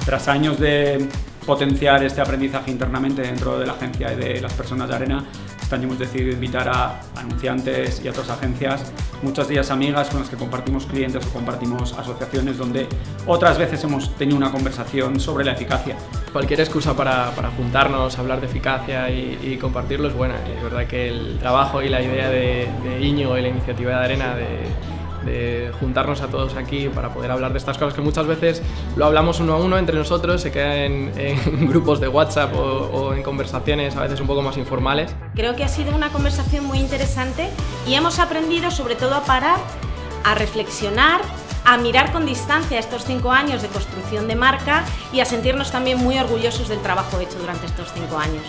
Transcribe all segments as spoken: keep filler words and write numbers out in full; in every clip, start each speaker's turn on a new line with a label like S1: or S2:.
S1: Tras años de potenciar este aprendizaje internamente dentro de la agencia y de las personas de Arena, este año hemos decidido invitar a anunciantes y a otras agencias, muchas de ellas amigas con las que compartimos clientes o compartimos asociaciones, donde otras veces hemos tenido una conversación sobre la eficacia.
S2: Cualquier excusa para, para juntarnos, hablar de eficacia y, y compartirlo es buena. Y es verdad que el trabajo y la idea de, de Íñigo y la iniciativa de Arena de, de juntarnos a todos aquí para poder hablar de estas cosas que muchas veces lo hablamos uno a uno entre nosotros, se queda en, en grupos de WhatsApp o, o en conversaciones a veces un poco más informales.
S3: Creo que ha sido una conversación muy interesante y hemos aprendido sobre todo a parar, a reflexionar, a mirar con distancia estos cinco años de construcción de marca y a sentirnos también muy orgullosos del trabajo hecho durante estos cinco años.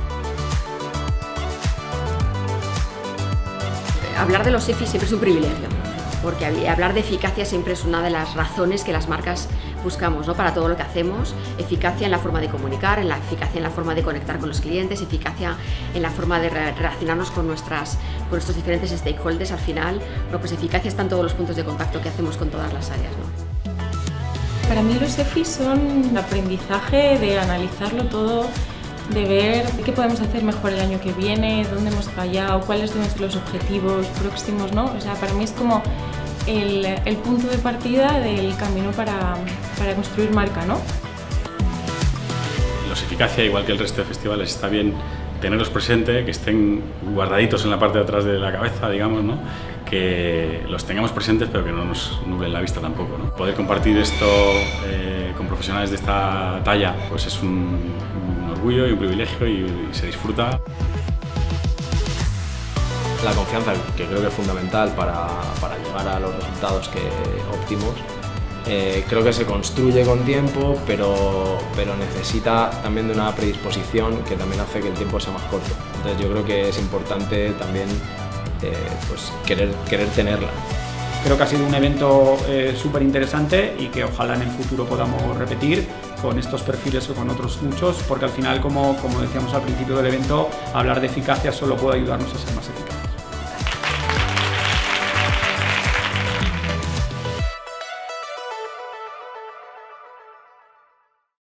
S4: Hablar de los E F I siempre es un privilegio, porque hablar de eficacia siempre es una de las razones que las marcas buscamos, ¿no?, para todo lo que hacemos. Eficacia en la forma de comunicar, en la eficacia en la forma de conectar con los clientes, eficacia en la forma de re relacionarnos con, nuestras, con nuestros diferentes stakeholders. Al final, no, pues eficacia está en todos los puntos de contacto que hacemos con todas las áreas, ¿no?
S5: Para mí los E F I son el aprendizaje de analizarlo todo, de ver qué podemos hacer mejor el año que viene, dónde hemos fallado, cuáles deben ser los objetivos próximos, ¿no? O sea, para mí es como el, el punto de partida del camino para, para construir marca, ¿no?
S6: Los eficacia, igual que el resto de festivales, está bien tenerlos presentes, que estén guardaditos en la parte de atrás de la cabeza, digamos, ¿no? Que los tengamos presentes, pero que no nos nublen la vista tampoco, ¿no? Poder compartir esto eh, con profesionales de esta talla, pues es un, un orgullo y un privilegio y, y se disfruta.
S7: La confianza, que creo que es fundamental para, para llegar a los resultados que óptimos. Eh, creo que se construye con tiempo, pero, pero necesita también de una predisposición que también hace que el tiempo sea más corto. Entonces yo creo que es importante también eh, pues querer, querer tenerla.
S1: Creo que ha sido un evento eh, súper interesante y que ojalá en el futuro podamos repetir con estos perfiles o con otros muchos, porque al final, como, como decíamos al principio del evento, hablar de eficacia solo puede ayudarnos a ser más eficaces.